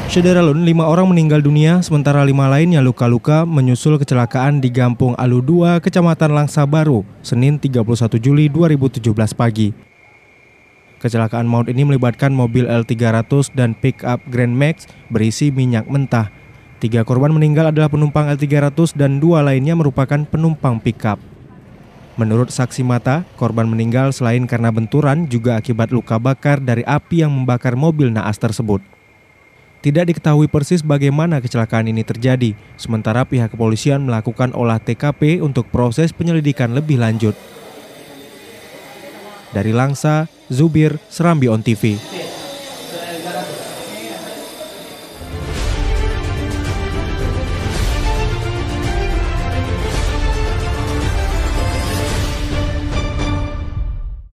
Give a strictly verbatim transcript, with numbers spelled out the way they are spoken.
Syederalun, lima orang meninggal dunia, sementara lima lainnya luka-luka menyusul kecelakaan di Gampung Alu dua, Kecamatan Langsa Baru, Senin tiga puluh satu Juli dua ribu tujuh belas pagi. Kecelakaan maut ini melibatkan mobil L tiga ratus dan pick-up Grand Max berisi minyak mentah. Tiga korban meninggal adalah penumpang L tiga ratus dan dua lainnya merupakan penumpang pick-up. Menurut saksi mata, korban meninggal selain karena benturan juga akibat luka bakar dari api yang membakar mobil naas tersebut. Tidak diketahui persis bagaimana kecelakaan ini terjadi, sementara pihak kepolisian melakukan olah T K P untuk proses penyelidikan lebih lanjut. Dari Langsa, Zubir, Serambi On T V.